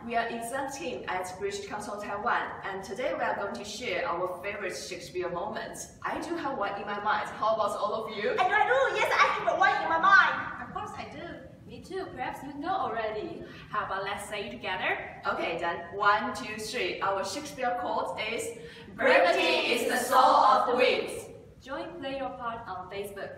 We are exam team at British Council Taiwan, and today we are going to share our favorite Shakespeare moments. I do have one in my mind. How about all of you? I do. Yes, I have one in my mind. Of course I do. Me too. Perhaps you know already. How about let's say it together? Okay then. 1, 2, 3. Our Shakespeare quote is, "Brevity is the soul of wit." Join Play Your Part on Facebook.